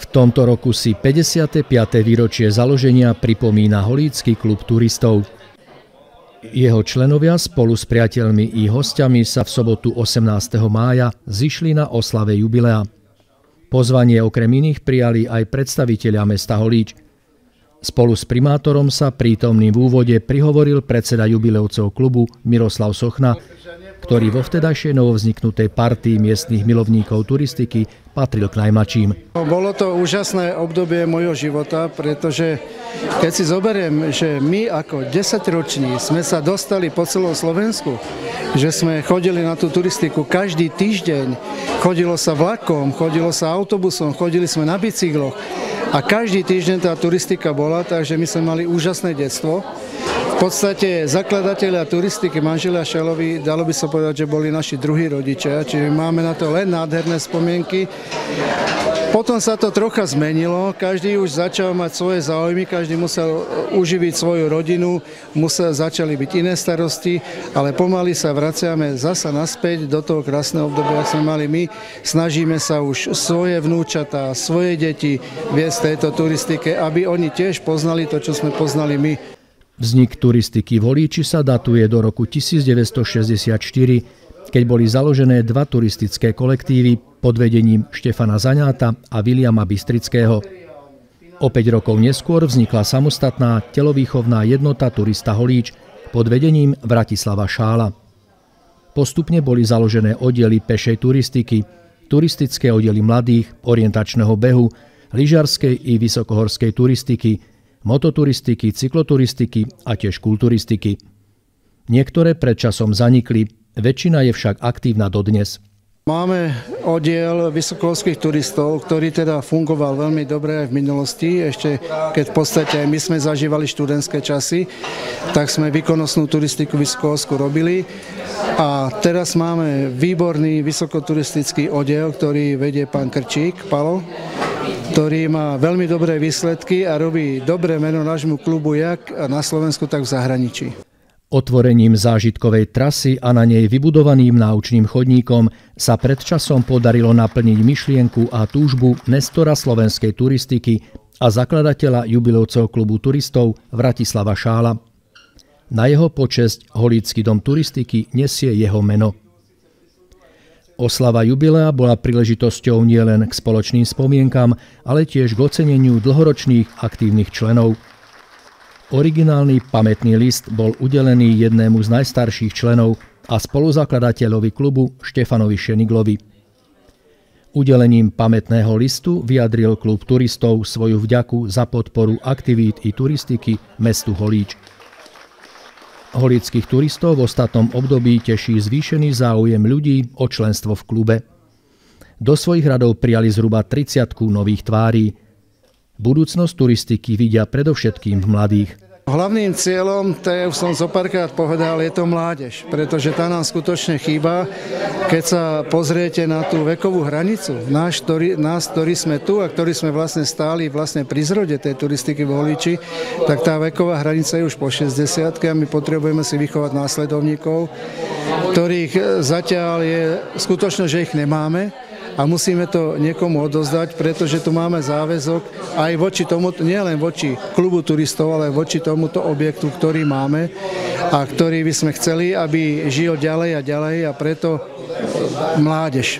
tomto roku si 55. výročie založenia pripomína Holícky klub turistov. Jeho členovia spolu s priateľmi i hostiami sa v sobotu 18. mája zišli na oslave jubilea. Pozvanie okrem iných prijali aj predstavitelia mesta Holíč. Spolu s primátorom sa prítomným v úvode prihovoril predseda jubileovcov klubu Miroslav Sochna, ktorý vo vtedajšej novovzniknutej partii miestnych milovníkov turistiky patril k najmladším. Bolo to úžasné obdobie mojho života, pretože keď si zoberiem, že my ako 10-roční sme sa dostali po celom Slovensku, že sme chodili na tú turistiku každý týždeň, chodilo sa vlakom, chodilo sa autobusom, chodili sme na bicykloch a každý týždeň tá turistika bola, takže my sme mali úžasné detstvo. V podstate zakladatelia turistiky manželia Šelovi, dalo by sa povedať, že boli naši druhí rodičia, čiže máme na to len nádherné spomienky. Potom sa to trocha zmenilo, každý už začal mať svoje záujmy, každý musel uživiť svoju rodinu, začali byť iné starosti, ale pomaly sa vraciame zasa naspäť do toho krásneho obdobia, ako sme mali my. Snažíme sa už svoje vnúčatá, svoje deti viesť tejto turistike, aby oni tiež poznali to, čo sme poznali my. Vznik turistiky v Holíči sa datuje do roku 1964, keď boli založené dva turistické kolektívy pod vedením Štefana Zaňáta a Viliama Bystrického. O 5 rokov neskôr vznikla samostatná telovýchovná jednota Turista Holíč pod vedením Vratislava Šála. Postupne boli založené oddiely pešej turistiky, turistické oddiely mladých, orientačného behu, lyžiarskej i vysokohorskej turistiky, mototuristiky, cykloturistiky a tiež kulturistiky. Niektoré predčasom zanikli, väčšina je však aktívna dodnes. Máme oddiel vysokohorských turistov, ktorý teda fungoval veľmi dobre aj v minulosti, ešte keď v podstate aj my sme zažívali študentské časy, tak sme výkonnostnú turistiku vysokohorskú robili. A teraz máme výborný vysokoturistický oddiel, ktorý vedie pán Krčík, Palo, ktorý má veľmi dobré výsledky a robí dobré meno nášmu klubu jak na Slovensku, tak v zahraničí. Otvorením zážitkovej trasy a na nej vybudovaným náučným chodníkom sa predčasom podarilo naplniť myšlienku a túžbu nestora slovenskej turistiky a zakladateľa jubileovcov klubu turistov Vratislava Šála. Na jeho počesť Holícky dom turistiky nesie jeho meno. Oslava jubilea bola príležitosťou nielen k spoločným spomienkam, ale tiež k oceneniu dlhoročných aktívnych členov. Originálny pamätný list bol udelený jednému z najstarších členov a spoluzakladateľovi klubu Štefanovi Šeniglovi. Udelením pamätného listu vyjadril klub turistov svoju vďaku za podporu aktivít i turistiky mestu Holíč. Holíckych turistov v ostatnom období teší zvýšený záujem ľudí o členstvo v klube. Do svojich radov prijali zhruba 30 nových tvárí. Budúcnosť turistiky vidia predovšetkým v mladých. Hlavným cieľom, to už som zo párkrát povedal, je to mládež, pretože tá nám skutočne chýba. Keď sa pozriete na tú vekovú hranicu, nás, ktorí sme tu a ktorí sme vlastne stáli pri zrode tej turistiky v Holíči, tak tá veková hranica je už po 60 a my potrebujeme si vychovať následovníkov, ktorých zatiaľ je skutočne, že ich nemáme. A musíme to niekomu odozdať, pretože tu máme záväzok aj voči tomu, nielen voči klubu turistov, ale voči tomuto objektu, ktorý máme a ktorý by sme chceli, aby žil ďalej a ďalej, a preto mládež.